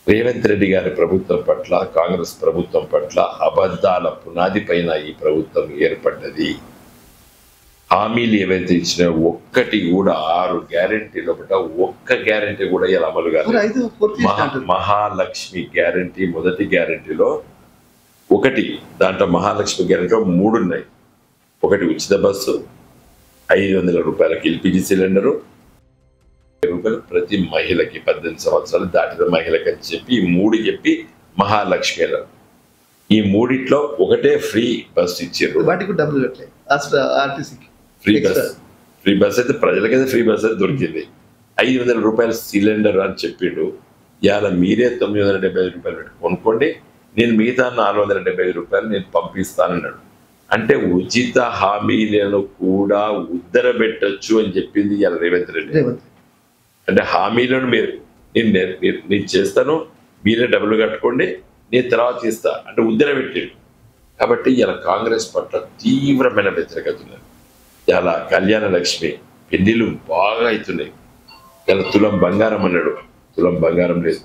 రేవంత్ రెడ్డి గారి ప్రభుత్వం పట్ల, కాంగ్రెస్ ప్రభుత్వం పట్ల అబద్ధాల పునాది పైన ఈ ప్రభుత్వం ఏర్పడ్డది. హామీలు ఏవైతే ఇచ్చినా ఒక్కటి కూడా 6 గ్యారెంటీల ఒక్క గ్యారెంటీ కూడా ఇలా అమలు కాలేదు. మహాలక్ష్మి గ్యారెంటీ మొదటి గ్యారెంటీలో ఒకటి, దాంట్లో మహాలక్ష్మి గ్యారెంటీలో 3 ఉన్నాయి. ఒకటి ఉచిత బస్సు, 500 రూపాయలకి ఎల్పిజి సిలిండరు, రూపాయలు ప్రతి మహిళకి 18 సంవత్సరాలు దాటిన మహిళకి అని చెప్పి ఈ 3 చెప్పి మహాలక్ష్మి. ఈ 3 ఒకటే ఫ్రీ బస్ ఇచ్చారు. వాటికి డబ్బులు కట్టలేదు. ఫ్రీ బస్ అయితే ప్రజలకైతే ఫ్రీ బస్ అయితే దొరికింది. 500 రూపాయల సిలిండర్ అని చెప్పిండు. ఇవాళ మీరే 975 రూపాయలు పెట్టి కొనుక్కోండి, నేను మిగతా 475 రూపాయలు నేను పంపిస్తానన్నాడు. అంటే ఉచిత హామీలను కూడా ఉద్దరబెట్టచ్చు అని చెప్పింది ఇవాళ రేవంత్ రెడ్డి. అంటే హామీలను నేను చేస్తాను, మీరే డబ్బులు కట్టుకోండి, నేను తర్వాత ఇస్తా అంటే ఉద్దరబెట్టాడు. కాబట్టి ఇలా కాంగ్రెస్ పట్ల తీవ్రమైన వ్యతిరేకత ఉన్నది. ఇలా కళ్యాణ లక్ష్మి పెళ్లిళ్ళు బాగా అవుతున్నాయి. ఇలా తులం బంగారం అన్నాడు, తులం బంగారం లేదు.